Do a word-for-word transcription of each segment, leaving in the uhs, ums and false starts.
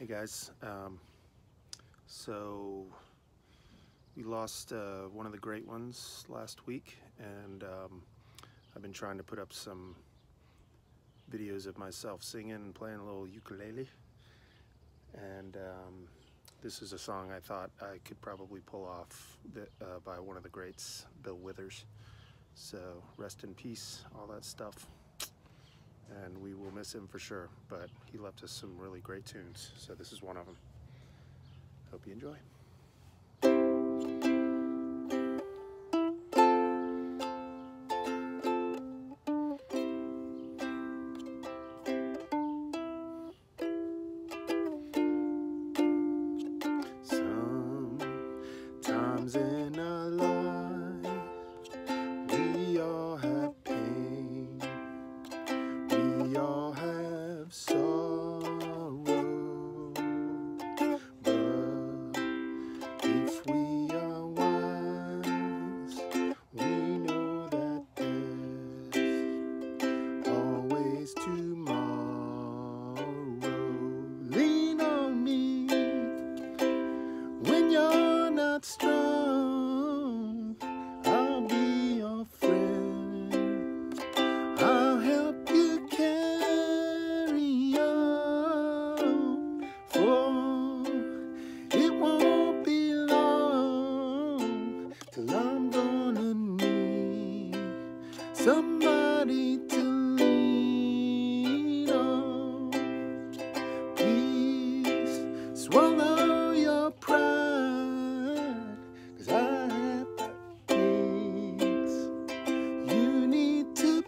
guys, um, so we lost uh, one of the great ones last week, and um, I've been trying to put up some videos of myself singing and playing a little ukulele, and um, this is a song I thought I could probably pull off the, uh, by one of the greats, Bill Withers. So rest in peace, all that stuff. And we will miss him for sure, but he left us some really great tunes, so this is one of them. Hope you enjoy. Sometimes in our life we all have pain, we all have sorrow, but if we are wise, we know that there's always tomorrow. Lean on me when you're not strong, I'll be your friend. I'll help you carry on, for it won't be long till I'm gonna need somebody to lean on. Please swallow your pride, 'cause I have things you need to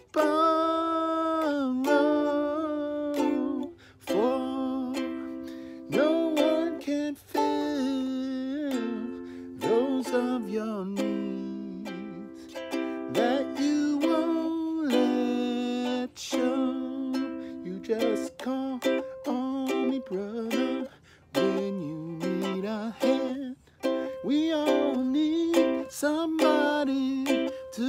borrow, for no one can fill those of your needs that you won't let show. You just call on me, brother, when you need a hand. We all need somebody to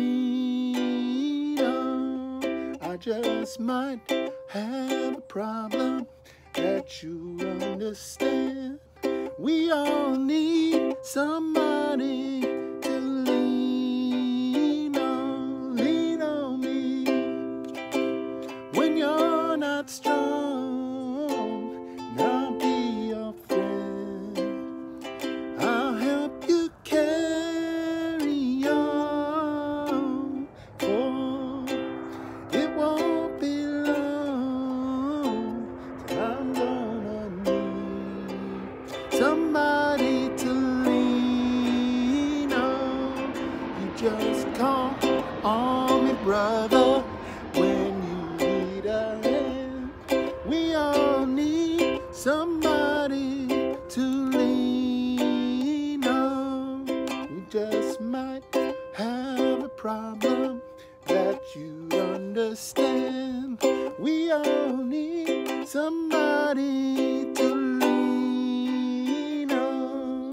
lean on. I just might have a problem that you understand. We all need somebody to lean on. Lean on me when you're not strong, and I'll be your friend. I'll help you carry on, for it won't be long till I'm gonna need somebody to lean on. You just call on me, brother, when you need a hand. We all need somebody to lean on. We just might have a problem that you understand. We all need somebody to lean on.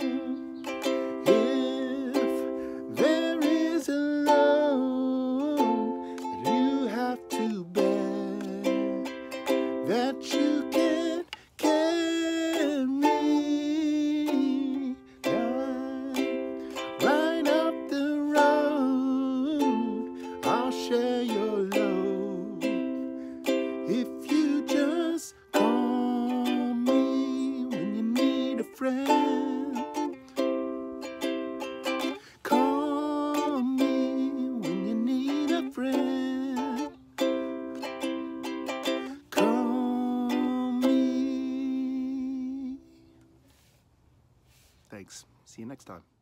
If there is a load that you have to bear, that you can't carry, right up the road, I'll share your load. If you just call me when you need a friend, call me when you need a friend, call me. Thanks. See you next time.